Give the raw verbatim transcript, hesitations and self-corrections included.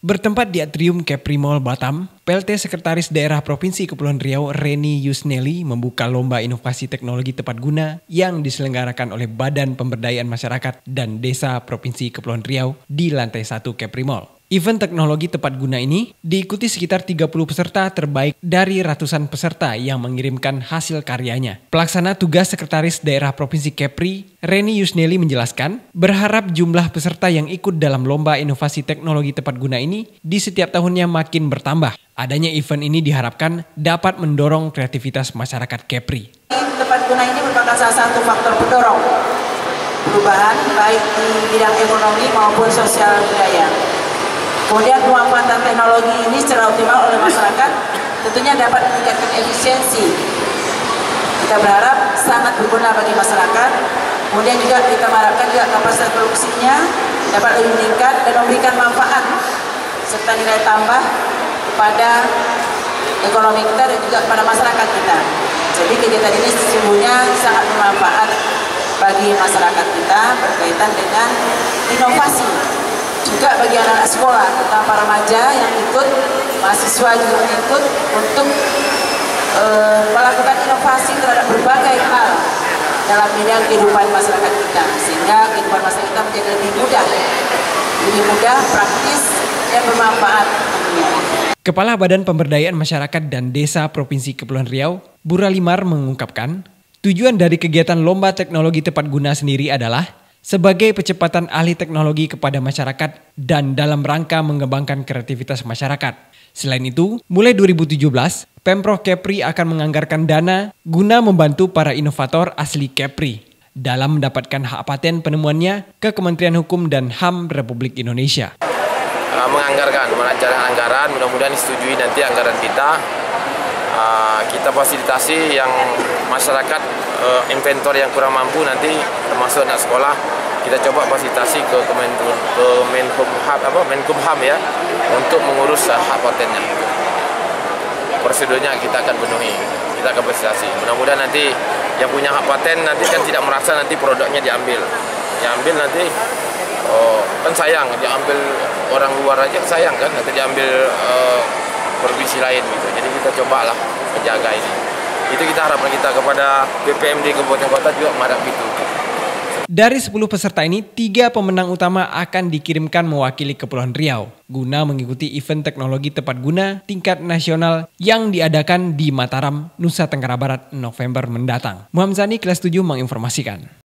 Bertempat di Atrium Kepri Mall Batam, P L T Sekretaris Daerah Provinsi Kepulauan Riau Reni Yusneli membuka lomba inovasi teknologi tepat guna yang diselenggarakan oleh Badan Pemberdayaan Masyarakat dan Desa Provinsi Kepulauan Riau di lantai satu Kepri Mall. Event teknologi tepat guna ini diikuti sekitar tiga puluh peserta terbaik dari ratusan peserta yang mengirimkan hasil karyanya. Pelaksana tugas Sekretaris Daerah Provinsi Kepri, Reni Yusneli menjelaskan, berharap jumlah peserta yang ikut dalam lomba inovasi teknologi tepat guna ini di setiap tahunnya makin bertambah. Adanya event ini diharapkan dapat mendorong kreativitas masyarakat Kepri. Tepat guna ini merupakan salah satu faktor pendorong perubahan baik di bidang ekonomi maupun sosial budaya. Kemudian pemanfaatan teknologi ini secara optimal oleh masyarakat tentunya dapat meningkatkan efisiensi. Kita berharap sangat berguna bagi masyarakat. Kemudian juga kita harapkan juga kapasitas produksinya dapat lebih meningkat dan memberikan manfaat serta nilai tambah kepada ekonomi kita dan juga kepada masyarakat kita. Jadi kegiatan ini sesungguhnya sangat bermanfaat bagi masyarakat kita berkaitan dengan inovasi. Juga bagi anak-anak sekolah, terutama para remaja yang ikut, mahasiswa juga ikut untuk e, melakukan inovasi terhadap berbagai hal dalam bidang kehidupan masyarakat kita, sehingga kehidupan masyarakat kita menjadi lebih mudah, lebih mudah, praktis, dan bermanfaat. Kepala Badan Pemberdayaan Masyarakat dan Desa Provinsi Kepulauan Riau, Buralimar mengungkapkan, tujuan dari kegiatan lomba teknologi tepat guna sendiri adalah sebagai percepatan ahli teknologi kepada masyarakat dan dalam rangka mengembangkan kreativitas masyarakat. Selain itu, mulai dua ribu tujuh belas, Pemprov Kepri akan menganggarkan dana guna membantu para inovator asli Kepri dalam mendapatkan hak paten penemuannya ke Kementerian Hukum dan H A M Republik Indonesia. Menganggarkan, melancarkan anggaran, mudah-mudahan disetujui nanti anggaran kita. Kita fasilitasi yang masyarakat uh, inventor yang kurang mampu nanti termasuk anak sekolah kita coba fasilitasi ke Kemenkum ke Menkumham apa Menkumham ya untuk mengurus uh, hak patennya. Prosedurnya kita akan penuhi, kita akan fasilitasi. Mudah-mudahan nanti yang punya hak paten nanti kan tidak merasa nanti produknya diambil, diambil nanti oh, kan sayang diambil orang luar aja sayang kan nanti diambil uh, provinsi lain gitu. Jadi kita cobalah menjaga ini. Itu kita harapkan kita kepada B P M D Kabupaten Kota juga menghadapi itu. Dari sepuluh peserta ini, tiga pemenang utama akan dikirimkan mewakili Kepulauan Riau guna mengikuti event teknologi tepat guna tingkat nasional yang diadakan di Mataram, Nusa Tenggara Barat November mendatang. Muhammad Zani, kelas tujuh menginformasikan.